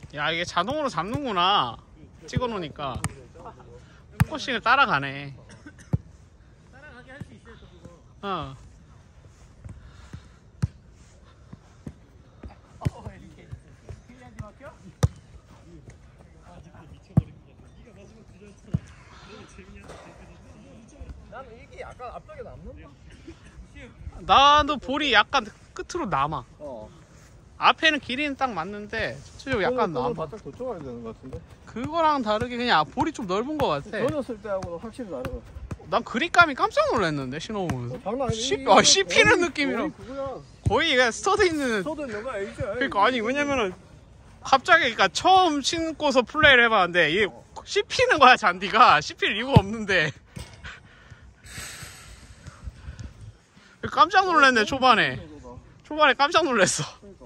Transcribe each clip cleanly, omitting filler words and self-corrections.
야, 이게 자동으로 잡는구나. 찍어놓으니까 포커싱을 따라가네. 따라가게 할 수 있어요, 또 그거. 어. 이렇게. 필리한테 막혀? 나는 이게 약간 앞쪽에 남는다. 나도 볼이 약간 끝으로 남아. 어. 앞에는 길이는 딱 맞는데 저쪽 약간 남아. 바짝 도쳐가야 되는 것 같은데. 그거랑 다르게 그냥 볼이 좀 넓은 것 같아. 던졌을 때하고는 확실히 다르고. 난 그립감이 깜짝 놀랐는데 신호보면서. 장난 아니야. 씹히는 느낌이라. 그거야. 거의 그냥 스터드 있는. 서도 있는 거 알지? 그러니까 아니 왜냐면은 갑자기 그러니까 처음 신고서 플레이를 해봤는데 이게 씹히는 거야 잔디가. 씹힐 이유가 없는데. 깜짝 놀랐네 초반에. 초반에 깜짝 놀랐어. 그러니까.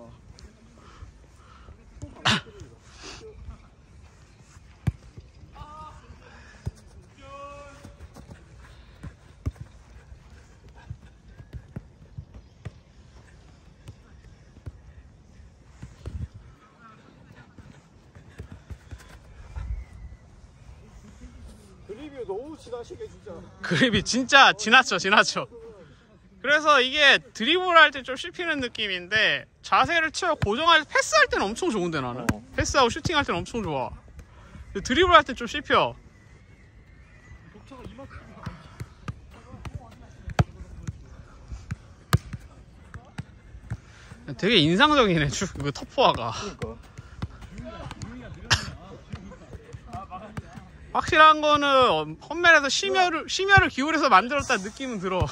그립이 너무 지나치게 진짜. 그립이 진짜 지나쳐. 그래서 이게 드리블 할 때 좀 씹히는 느낌인데 자세를 채워 고정할 때 패스할 때는 엄청 좋은데 나는. 패스하고 슈팅할 때는 엄청 좋아. 근데 드리블 할 때 좀 씹혀. 되게 인상적이네 그 터프화가. 그러니까. 확실한 거는 험멜에서 심혈을 기울여서 만들었다는 느낌은 들어.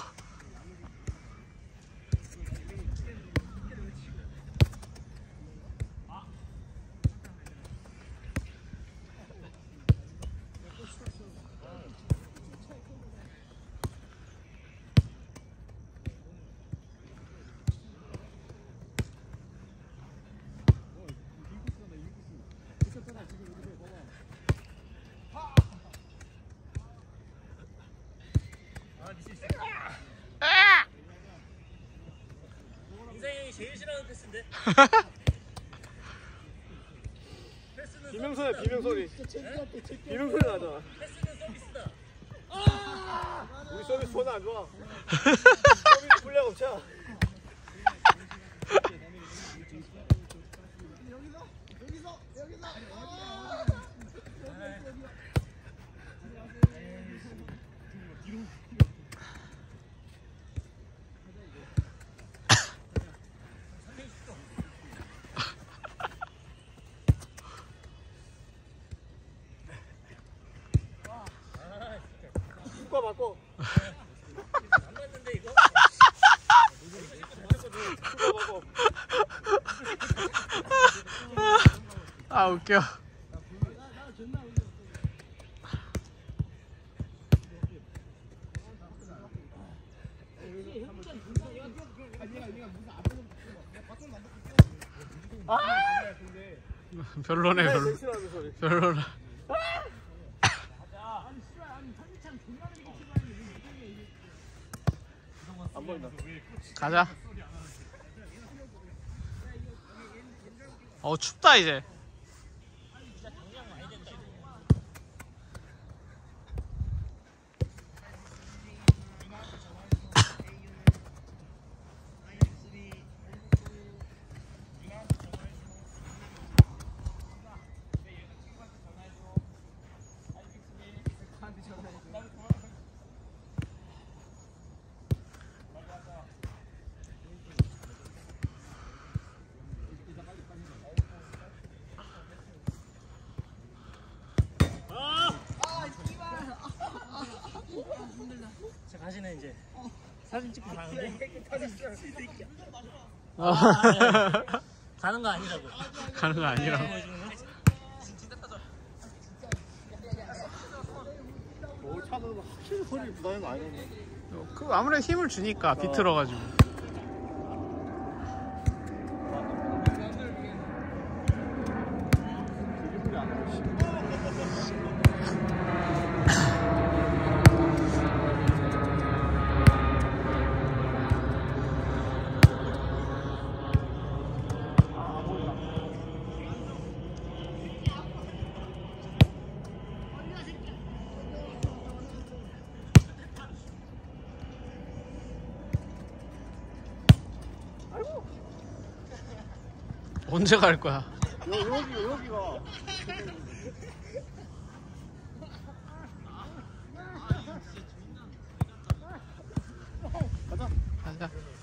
인생이 제일 싫어하는 패스인데. 패스는 비명소리야 비명소리. 비명소리 나잖아. 패스는 서비스다. 우리 서비스 손 안 좋아. 서비스 분량 없잖아. 바꿔. 안 맞는데 이거? 아 웃겨. 별로네 별로네. 안 보인다. 가자. 춥다 이제. 자, 가시네 이제. 사진 찍고 가는데. 가는 거 아니라고. 가는 거 아니라고. 차는 확실히 허리 부담이 많이 되네. 그 아무래도 힘을 주니까 비틀어가지고. 언제 갈 거야? 여기가. 가자.